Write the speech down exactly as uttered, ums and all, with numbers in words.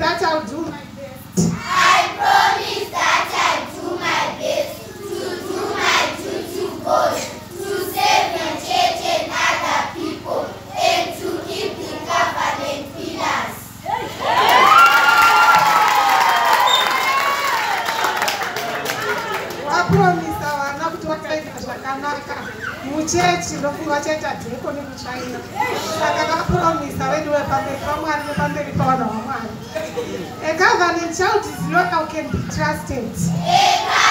that I'll do my best. I promise that I'll do my best to do my duty God, to save the church and other people, and to keep the government pillars. I promise I will not do what Muchechi lofunga cheta tiko ni mchaina. Saka promise awediwe pande kama ni pande bipona mwana. A government child is local can be trusted.